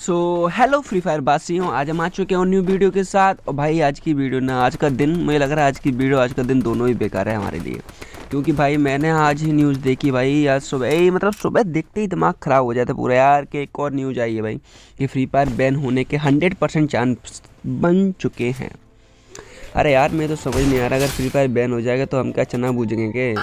सो hello free fire बासियों, आज हम आ चुके हैं न्यू वीडियो के साथ। और भाई आज की वीडियो ना, आज का दिन, मुझे लग रहा है आज की वीडियो आज का दिन दोनों ही बेकार है हमारे लिए। क्योंकि भाई मैंने आज ही न्यूज़ देखी भाई, आज सुबह ही, मतलब सुबह देखते ही दिमाग ख़राब हो जाता पूरा यार कि एक और न्यूज़ आई है भाई कि फ्री फायर बैन होने के 100% चांस बन चुके हैं। अरे यार मैं तो समझ नहीं आ रहा, अगर फ्री फायर बैन हो जाएगा तो हम क्या चना बूझेंगे के?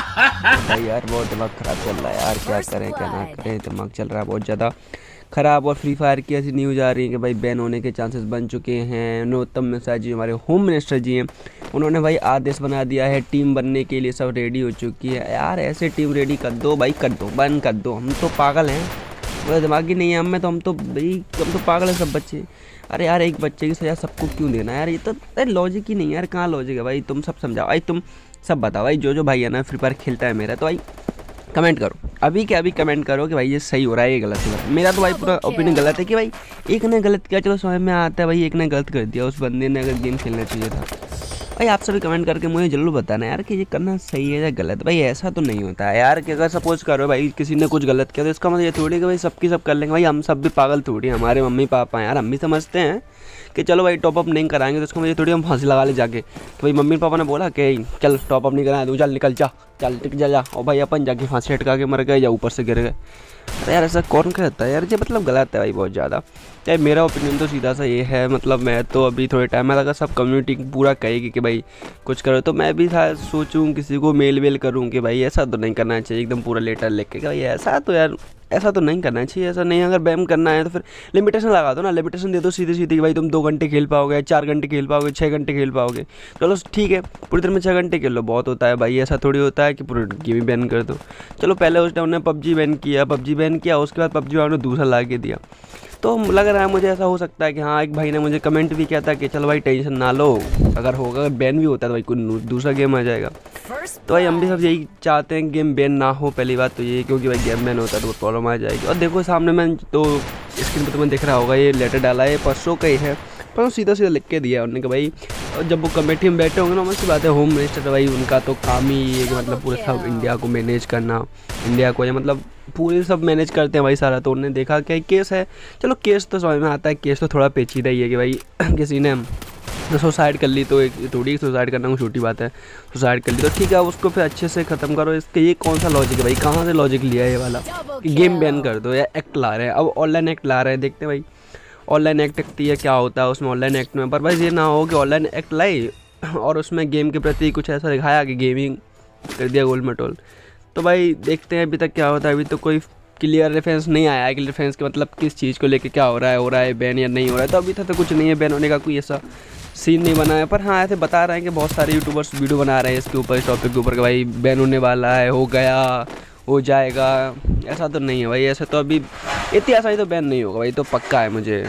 भाई यार बहुत दिमाग ख़राब चल रहा है यार, क्या करें क्या ना करें, दिमाग चल रहा है बहुत ज़्यादा ख़राब। और फ्री फायर की ऐसी न्यूज़ आ रही है कि भाई बैन होने के चांसेस बन चुके हैं। नरोत्तम मिश्रा जी, हमारे होम मिनिस्टर जी हैं, उन्होंने भाई आदेश बना दिया है, टीम बनने के लिए सब रेडी हो चुकी है। यार ऐसे टीम रेडी कर दो भाई, कर दो, बंद कर दो। हम तो पागल हैं, पूरा दिमाग ही नहीं है हमें, तो हम तो पागल हैं सब बच्चे। अरे यार एक बच्चे की सजा सबको क्यों देना यार, ये तो लॉजिक ही नहीं है यार। कहाँ लॉजिक है भाई, तुम सब समझाओ भाई, तुम सब बताओ भाई। जो भाई है ना फ्री फायर खेलता है मेरा, तो भाई कमेंट करो अभी के अभी, कमेंट करो कि भाई ये सही हो रहा है, ये गलत हो रहा है। मेरा तो भाई पूरा ओपिनियन गलत है कि भाई एक ने गलत किया, चलो समझ में आता है भाई, एक ने गलत कर दिया, उस बंदे ने अगर गेम खेलना चाहिए था। भाई आप सभी कमेंट करके मुझे जरूर बताना यार कि ये करना सही है या गलत। भाई ऐसा तो नहीं होता है यार कि अगर सपोज करो भाई किसी ने कुछ गलत किया तो इसका मतलब ये थोड़ी कि भाई सबकी सब कर लेंगे। भाई हम सब भी पागल थोड़ी, हमारे मम्मी पापा यार, हम भी समझते हैं कि चलो भाई टॉपअप नहीं कराएंगे तो उसको मुझे थोड़ी हम फांसी लगा ले जाके। तो भाई मम्मी पापा ने बोला कि चल टॉपअप नहीं कराया, तू चल निकल जा, चल टिक जा जा, और भाई अपन जाके फांसी हटका के मर गए या ऊपर से गिर गए। अरे यार ऐसा कौन कहता है यार, ये मतलब गलत है भाई बहुत ज़्यादा। चाहे मेरा ओपिनियन तो सीधा सा ये है, मतलब मैं तो अभी थोड़े टाइम में अगर सब कम्युनिटी पूरा कहेगी कि भाई कुछ करो, तो मैं भी सोचूं किसी को मेल वेल करूं कि भाई ऐसा तो नहीं करना चाहिए, एकदम पूरा लेटर लिख के भाई ऐसा तो यार ऐसा तो नहीं करना चाहिए। ऐसा नहीं, अगर बैन करना है तो फिर लिमिटेशन लगा दो ना, लिमिटेशन दे दो सीधे सीधे कि भाई तुम 2 घंटे खेल पाओगे, 4 घंटे खेल पाओगे, 6 घंटे खेल पाओगे। चलो ठीक है, पूरी दिन में 6 घंटे खेल लो, बहुत होता है भाई। ऐसा थोड़ी होता है कि पूरी गेम ही बैन कर दो। चलो पहले उस टाइम ने पबजी बैन किया, उसके बाद पबजी वालों ने दूसरा ला के दिया। तो लग रहा है मुझे ऐसा हो सकता है कि हाँ, एक भाई ने मुझे कमेंट भी किया था कि चलो भाई टेंशन ना लो, अगर होगा, अगर बैन भी होता है तो भाई कोई दूसरा गेम आ जाएगा। तो भाई हम भी सब यही चाहते हैं गेम बैन ना हो, पहली बात तो ये, क्योंकि भाई गेम बैन होता है तो प्रॉब्लम आ जाएगी। और देखो सामने मैं तो स्क्रीन पर तुम्हें दिख रहा होगा, ये लेटर डाला है, परसों का ही है, पर सीधा सीधा लिख के दिया उन्होंने कि भाई जब वो कमेटी में बैठे होंगे ना, मस्त बात है, होम मिनिस्टर तो भाई उनका तो काम ही ये कि मतलब पूरे सब इंडिया को मैनेज करना, इंडिया को, या मतलब पूरे सब मैनेज करते हैं भाई सारा। तो उन्होंने देखा कि केस है, चलो केस तो समझ में आता है, केस तो थोड़ा पेचीदा ही है कि भाई किसी ने तो सुसाइड कर ली, तो एक थोड़ी सुसाइड करना कोई छोटी बात है, सुसाइड कर ली तो ठीक है, उसको फिर अच्छे से ख़त्म करो। इसके ये कौन सा लॉजिक है भाई, कहाँ से लॉजिक लिया है ये वाला कि गेम बैन कर दो या एक्ट ला रहे हैं। अब ऑनलाइन एक्ट ला रहे हैं, देखते हैं भाई ऑनलाइन एक्ट ये क्या होता है उसमें, ऑनलाइन एक्ट में। पर भाई ये ना हो कि ऑनलाइन एक्ट लाई और उसमें गेम के प्रति कुछ ऐसा दिखाया कि गेमिंग कर दिया गोल मटोल। तो भाई देखते हैं अभी तक क्या होता है। अभी तो कोई क्लियर रेफरेंस नहीं आया है कि रेफरेंस के मतलब किस चीज़ को लेके क्या हो रहा है बैन या नहीं हो रहा है। तो अभी तक तो कुछ नहीं है, बैन होने का कोई ऐसा सीन नहीं बना है। पर हाँ ऐसे बता रहे हैं कि बहुत सारे यूट्यूबर्स वीडियो बना रहे हैं इसके ऊपर, इस टॉपिक के ऊपर कि भाई बैन होने वाला है, हो गया, हो जाएगा। ऐसा तो नहीं है भाई, ऐसा तो अभी इतनी आसानी तो बैन नहीं होगा भाई, तो पक्का है मुझे।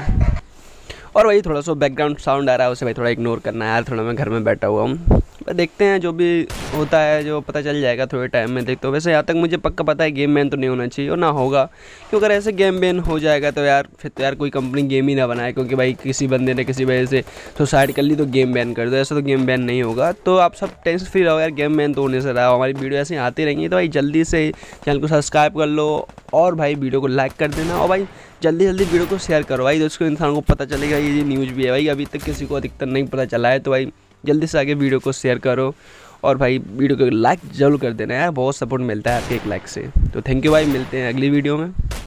और वही थोड़ा सा बैकग्राउंड साउंड आ रहा है उसे भाई थोड़ा इग्नोर करना है यार, थोड़ा मैं घर में बैठा हुआ हूँ। देखते हैं जो भी होता है, जो पता चल जाएगा थोड़े टाइम में। देखते हो वैसे यहाँ तक मुझे पक्का पता है गेम बैन तो नहीं होना चाहिए और ना होगा, क्योंकि अगर ऐसे गेम बैन हो जाएगा तो यार फिर तो यार कोई कंपनी गेम ही ना बनाए, क्योंकि भाई किसी बंदे ने किसी वजह से सुसाइड कर ली तो गेम बैन कर दो, ऐसा तो गेम बैन नहीं होगा। तो आप सब टेंशन फ्री रहो यार, गेम बैन तो होने से रहा। हमारी वीडियो ऐसे आती रहेंगी, तो भाई जल्दी से चैनल को सब्सक्राइब कर लो और भाई वीडियो को लाइक कर देना, और भाई जल्दी वीडियो को शेयर करो भाई, तो उसको इंसान को पता चलेगा ये न्यूज़ भी है भाई। अभी तक किसी को अधिकतर नहीं पता चला है, तो भाई जल्दी से आगे वीडियो को शेयर करो और भाई वीडियो को लाइक जरूर कर देना यार, बहुत सपोर्ट मिलता है आपके एक लाइक से। तो थैंक यू भाई, मिलते हैं अगली वीडियो में।